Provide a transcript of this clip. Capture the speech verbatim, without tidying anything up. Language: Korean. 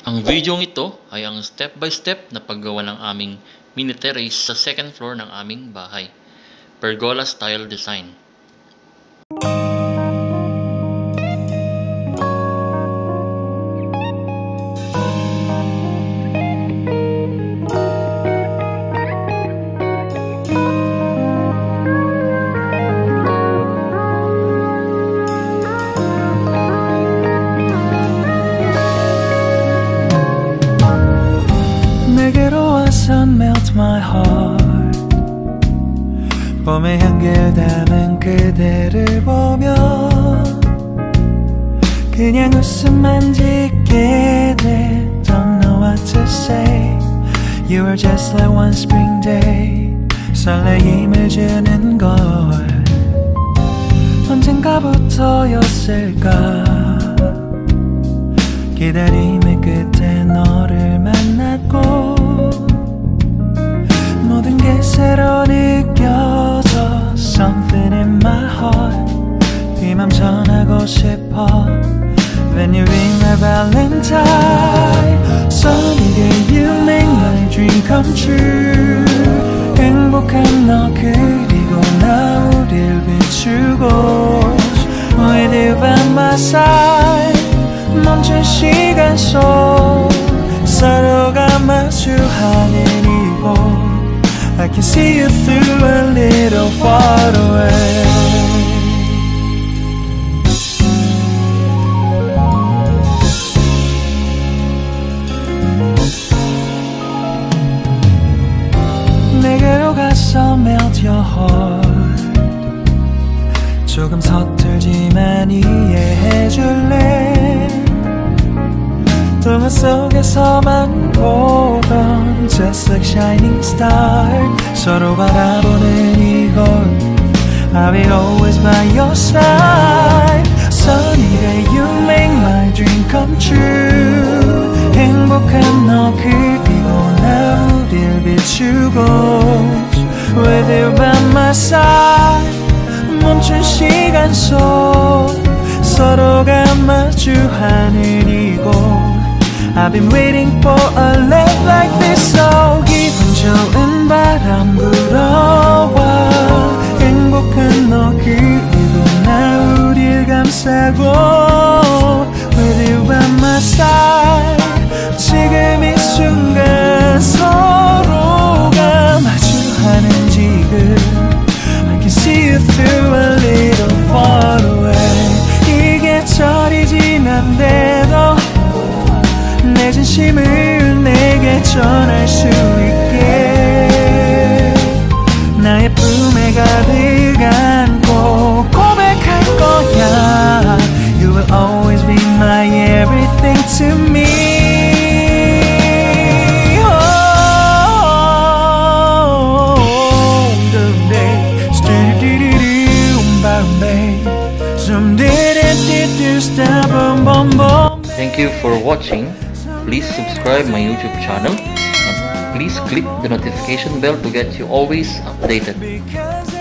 Ang video ito ay ang step by step na paggawa ng aming mini terrace sa second floor ng aming bahay. Pergola style design. Melt my heart. 봄의 향기를 담은 그대를 보며 그냥 웃음만 짓게 돼. Don't know what to say. You were just like one spring day. 설레임을 주는 걸 언젠가부터였을까. 기다림의 끝에 너를 만났고 모든 게 새로 느껴져. Something in my heart. 이 맘 전하고 싶어. When you ring my valentine. Sunny day you make my dream come true. 행복한 너 그리고 나 우릴 비추고 With you by my side. 멈춘 시간 속 서로가 마주하는 이곳 I can see you through a little far away. 내게로 가서 melt your heart. 조금 서툴지만 이해해줄래. 동화 속에서만 보던 Just like shining star. 서로 바라보는 이곳 I will always by your side. Sunny day you make my dream come true. 행복한 너 그리고 나 우릴 비추고 With you by my side. 멈춘 시간 속 서로가 마주하는 이곳 I've been waiting for a love like this. So 기분 좋은 바람 불어와 행복한 너 그리고 나 우릴 감싸고 With you by my side. 지금 이 순간 서로가 마주하는 지금 I can see you through a little far away. 이게 철이 지난데도 내 진심을 내게 전할 수 있게 나의 품에 가득 안고 고백할 거야. You will always be my everything to me. Thank you for watching. Please subscribe my YouTube channel and please click the notification bell to get you always updated.